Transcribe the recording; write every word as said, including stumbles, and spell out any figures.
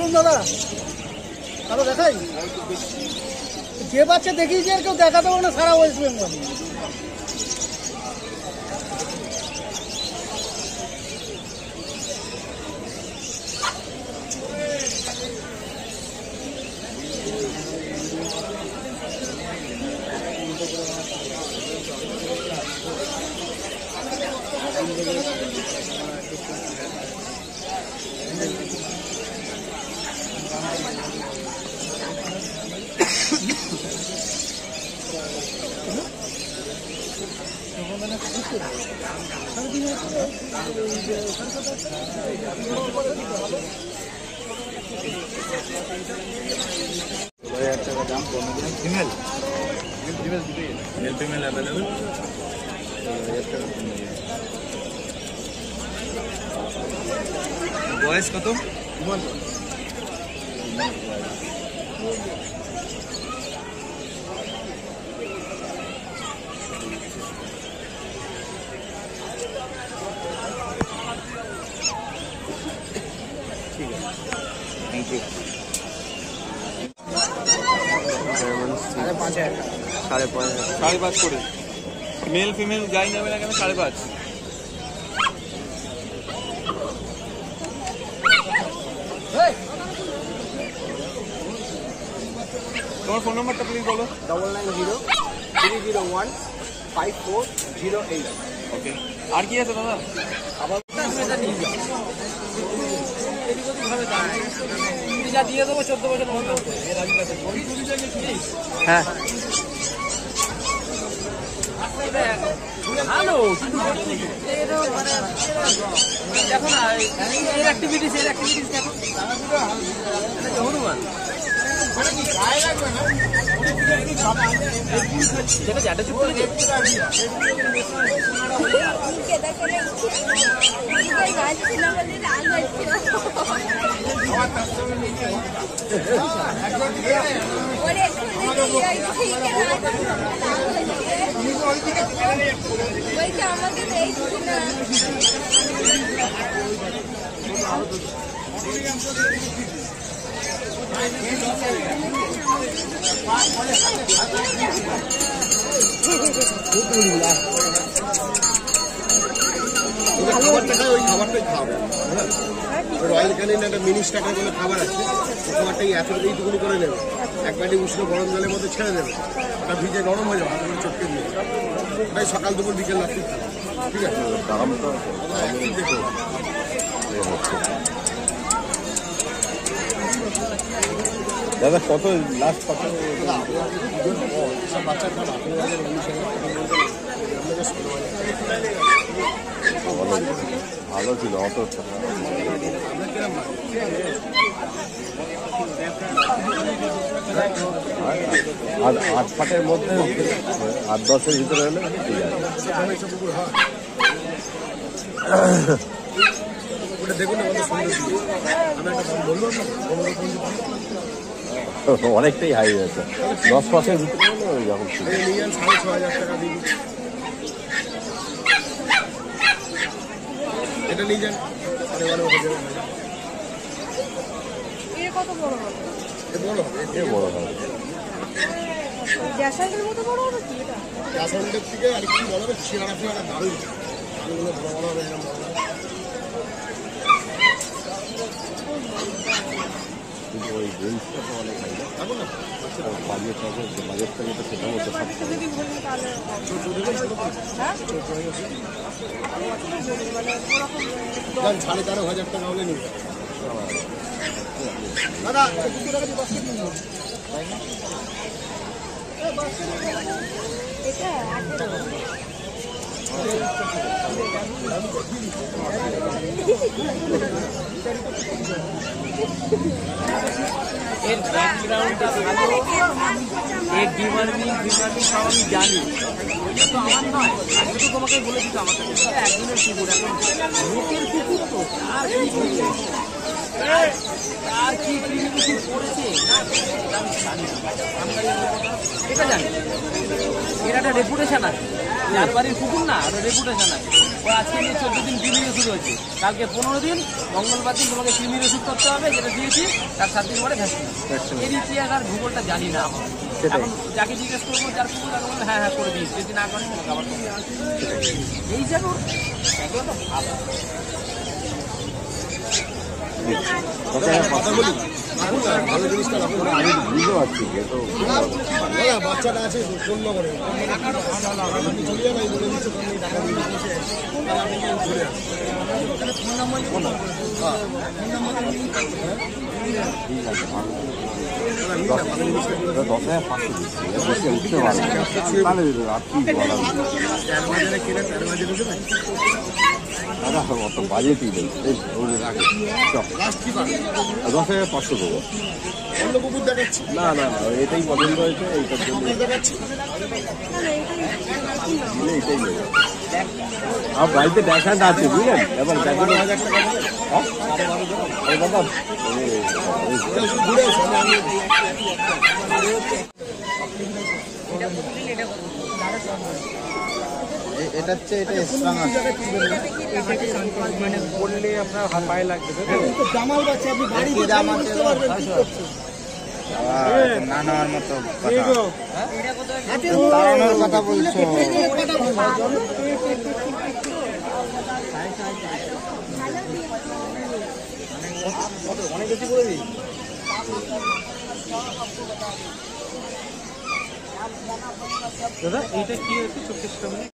বলুন দাদা, আরো দেখাই যে বাচ্চা দেখিয়েছি আর কেউ দেখাতে পারবে না সারা West Bengal. Female female male female available. বয়স কত? ঠিক আছে, থ্যাংক ইউ। সাড়ে পাঁচ সাড়ে পাঁচ সাড়ে পাঁচ করে মেল ফিমেল যাই নেবে না কেন সাড়ে পাঁচ। তোমার ফোন নাম্বারটা প্লিজ বলো। Double nine zero three zero one five four zero eight. Okay, আর কি আছে দাদা? আবার যা দিয়ে দেবো চোদ্দ বছর হ্যাঁ ভালো, কিন্তু দেখো না এর অ্যাক্টিভিটিস এর অ্যাক্টিভিটিস দেখো হনুমান যেটা যেটা চুপ করে খাবারটা খায়, ওই খাবারটাই খাওয়াবে। রয়্যাল ক্যানিন একটা মিনি স্টার্টার বলে খাবার আছে, ওই খাবারটাই এত এইটুকুনি করে নেবে, এক বাটি উষ্ণ গরম জলের মধ্যে ছেড়ে দেবে, ওটা ভিজে গরম হয়ে যাবে, হাতে করে চটকে দিয়ে ওটাই সকাল দুপুর বিকেল রাত্রি খাবে। ঠিক আছে, দাদা কত লাস্ট কত? বাচ্চার খাবার ভালো ছিল অত আর আট পাটের মধ্যে আট দশের ভিতরে হলে ঠিক আছে। দেখুন অনেকটাই হাই হয়েছে, দশ পার্সেন্ট ভিতরে হলে যখন নিয়ে যান সাড়ে ছ হাজার টাকা দিয়ে, এটা নিয়ে যান সাড়ে বারো হাজার। কত বড় হবে? বড় হবে, এ বড় হবে, গ্যাসের মতো বড় হবে কি এটা? গ্যাসের থেকে আর কি বড় হবে, ছেঁড়া ফেরা দারুণ, এগুলো বড় বড় হবে, এরকম বড় হবে। কিন্তু ওই জিনিসটা তো অনেক হাই না, থাকুন না বাজেট আছে, বাজেটটা যেটা সেটা মতো যদি বলি তাহলে হ্যাঁ সাড়ে তেরো হাজার টাকা হলে নিয়ে দাদা এটা এর ব্যাকগ্রাউন্ডটা ভালো, এর ডিমান্ডিং ডিমান্ডিং সব আমি জানি, ওইটা তো আমার নয়, আমি তো তোমাকে বলে দিচ্ছি আমার কাছে একদিনের কুকুর, এখন লোকের কুকুর তো আর কি আর কি কিছু করেছে আমি জানি না, এটা জানি, এর একটা রেপুটেশন আছে, যার বাড়ির কুকুর না, ওটা রেপুটেশন আছে। ও আজকে নিয়ে চোদ্দ দিন কৃমির ওষুধ হয়েছে, কালকে পনেরো দিন, মঙ্গলবার দিন তোমাকে কৃমির ওষুধ করতে হবে, যেটা দিয়েছি তার সাত দিন পরে ভ্যাকসিন। এর ইতিহাস আর ভূগোলটা জানি না এখন। এখন যাকে জিজ্ঞেস করবো যার কুকুর তাকে বলবে হ্যাঁ হ্যাঁ করে দিই, যদি না করেন তোমাকে আবার করবে। এই যেন এগুলো তো ভালো। কথা বলি রাখুন না, ভালো জিনিসটা রাখুন। আমি বুঝতে পারছি দাদা বাচ্চাটা আছে ফোন নম্বরে আপনি চলে যান, আমি বলে দিচ্ছি ফোন টাকা দিয়ে বসে আছে, তাহলে আপনি গিয়ে ঘুরে আসুন। ফোন নাম্বার ফোন নাম্বার দশ হাজার পাঁচশো দিচ্ছি বেশি উঠতে পারে তাহলে আর কি বলা তেরো বাজারে কিনে তেরো বাজারে দেবেন দাদা অত বাজেটই নেই এই ওদের আগে লাস্ট কি পাবেন? দশ হাজার পাঁচশো দেবো। অন্য কুকুর দেখাচ্ছি, না না না এটাই পছন্দ হয়েছে এইটার জন্য আপনার দেখাচ্ছি। নিলে এটাই নেবে। আমার বাড়িতে দেখান আছে বুঝলেন, এবার দেখেন হাজার টাকা দেবেন, এই দাদা ঘুরে আসুন। আমি এটা হচ্ছে এটা স্ট্রং আছে। মানে বললে আপনার হাত পায়ে লাগবে। জামাল বাচ্চা আপনি বাড়ি বসে বুঝতে পারবেন কি করছে। না নেওয়ার মতো হাতে তাড়ানোর কথা বলছো। অনেক বেশি করে দিই। দাদা এইটা কি হচ্ছে চব্বিশ টাকা